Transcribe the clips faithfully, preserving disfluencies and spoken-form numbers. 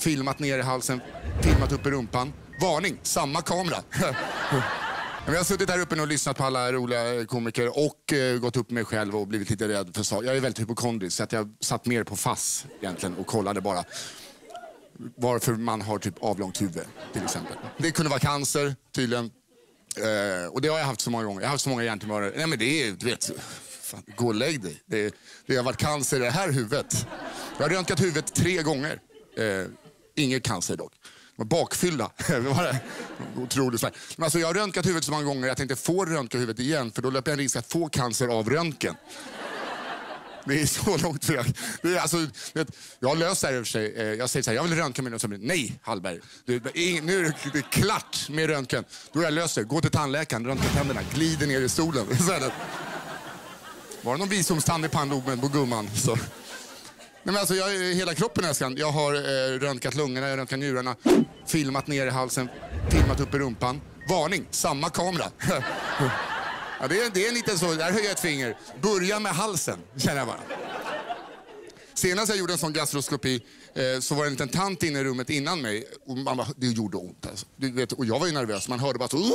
filmat ner i halsen, filmat upp i rumpan. Varning, samma kamera. Jag har suttit här uppe och lyssnat på alla roliga komiker och uh, gått upp mig själv och blivit lite rädd för sak. Jag är väldigt hypokondrisk så att jag satt mer på fass egentligen och kollade bara varför man har typ avlångt huvud till exempel. Det kunde vara cancer tydligen. Uh, och det har jag haft så många gånger. Jag har haft så många hjärntumörer. Nej men det är, du vet, fan, gå och lägg dig. Det, det har varit cancer i det här huvudet. Jag har röntgat huvudet tre gånger. Uh, inget cancer dock. Bakfylla. Det var otroligt svårt. Men alltså jag har röntgat huvudet så många gånger att jag tänkte få röntga huvudet igen för då löper jag en risk att få cancer av röntgen. Det är så långt för det är alltså, vet, jag har löst det här i och för sig. Jag säger så här, jag vill röntga mig och så blir det, nej Hallberg. Du, nu är det, det är klart med röntgen. Då har jag löst det. Gå till tandläkaren, röntga tänderna, glider ner i stolen. Var det någon visdomstand i pannloben på gumman så... Nej, men alltså, jag, hela kroppen nästan. Jag har eh, röntgat lungorna, jag har röntgat njurarna, filmat ner i halsen, filmat upp i rumpan. Varning, samma kamera. Ja, det, är, det är lite så, där höjer jag ett finger. Börja med halsen, känner jag bara. Senast jag gjorde en sån gastroskopi eh, så var det en liten tant inne i rummet innan mig. Och man bara, det gjorde ont alltså. Du vet, och jag var ju nervös, man hörde bara så...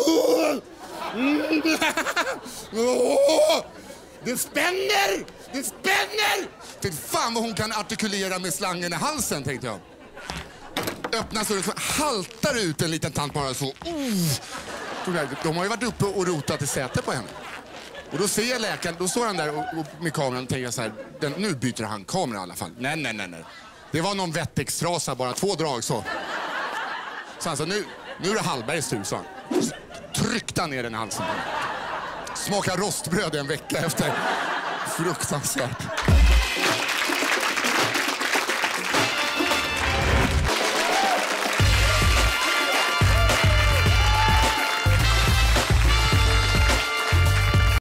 Det spänner! Det spänner! För fan vad hon kan artikulera med slangen i halsen, tänkte jag. Öppnar så det haltar ut en liten tant bara så. Uh. De har ju varit uppe och rotat i sätet på henne. Och då ser jag läkaren, då står han där och, och med kameran och tänker så här, den, nu byter han kameran i alla fall. Nej, nej, nej, nej. Det var någon vettextrasa, bara två drag så. Så han sa, nu, nu är det Hallbergs tur, så han. Tryckte han ner den i halsen. Smaka rostbröd en vecka efter. Fruktansvärt.